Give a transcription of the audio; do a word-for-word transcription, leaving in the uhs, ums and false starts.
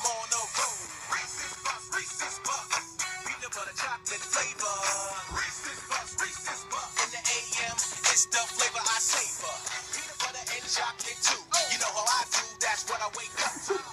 on the road. Reese's Puffs, Reese's Puffs, peanut butter chocolate flavor. Reese's Puffs, Reese's Puffs. In the A M, it's the flavor I savor. Peanut butter and chocolate too. You know how I do, that's what I wake up to.